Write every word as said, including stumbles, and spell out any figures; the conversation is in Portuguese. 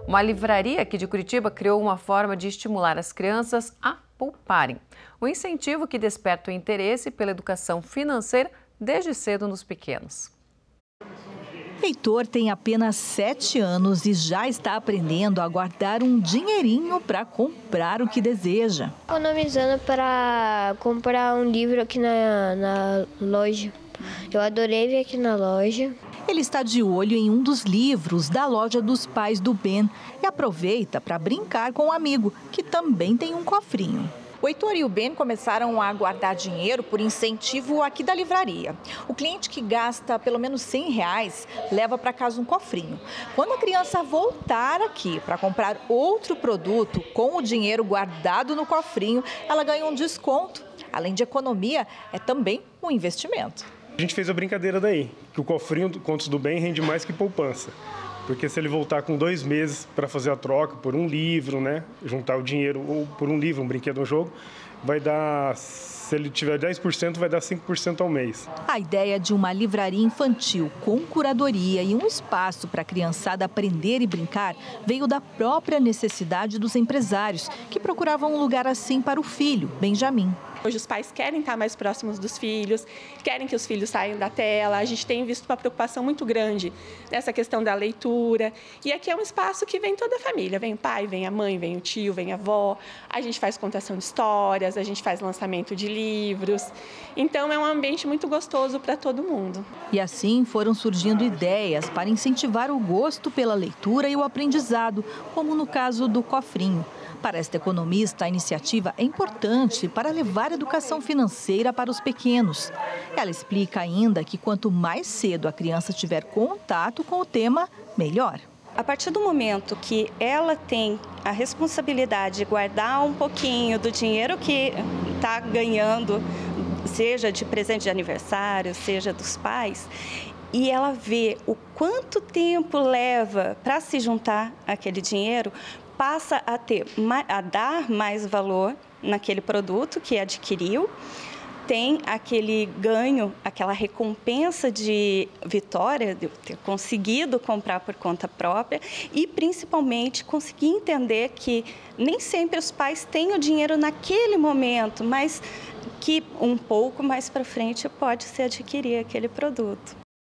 Uma livraria aqui de Curitiba criou uma forma de estimular as crianças a pouparem. Um incentivo que desperta o interesse pela educação financeira desde cedo nos pequenos. Heitor tem apenas sete anos e já está aprendendo a guardar um dinheirinho para comprar o que deseja. Economizando para comprar um livro aqui na, na loja. Eu adorei vir aqui na loja. Ele está de olho em um dos livros da loja dos pais do Ben e aproveita para brincar com um amigo, que também tem um cofrinho. O Heitor e o Ben começaram a guardar dinheiro por incentivo aqui da livraria. O cliente que gasta pelo menos cem reais leva para casa um cofrinho. Quando a criança voltar aqui para comprar outro produto com o dinheiro guardado no cofrinho, ela ganha um desconto. Além de economia, é também um investimento. A gente fez a brincadeira daí, que o cofrinho do Contos do Bem rende mais que poupança. Porque se ele voltar com dois meses para fazer a troca por um livro, né, juntar o dinheiro ou por um livro, um brinquedo, um jogo, vai dar, se ele tiver dez por cento, vai dar cinco por cento ao mês. A ideia de uma livraria infantil com curadoria e um espaço para a criançada aprender e brincar veio da própria necessidade dos empresários, que procuravam um lugar assim para o filho, Benjamin. Hoje os pais querem estar mais próximos dos filhos, querem que os filhos saiam da tela. A gente tem visto uma preocupação muito grande nessa questão da leitura. E aqui é um espaço que vem toda a família. Vem o pai, vem a mãe, vem o tio, vem a avó. A gente faz contação de histórias, a gente faz lançamento de livros. Então é um ambiente muito gostoso para todo mundo. E assim foram surgindo ideias para incentivar o gosto pela leitura e o aprendizado, como no caso do cofrinho. Para esta economista, a iniciativa é importante para levar a educação financeira para os pequenos. Ela explica ainda que quanto mais cedo a criança tiver contato com o tema, melhor. A partir do momento que ela tem a responsabilidade de guardar um pouquinho do dinheiro que está ganhando, seja de presente de aniversário, seja dos pais, e ela vê o quanto tempo leva para se juntar aquele dinheiro, passa a ter, a dar mais valor naquele produto que adquiriu, tem aquele ganho, aquela recompensa de vitória, de ter conseguido comprar por conta própria e, principalmente, conseguir entender que nem sempre os pais têm o dinheiro naquele momento, mas que um pouco mais para frente pode se adquirir aquele produto.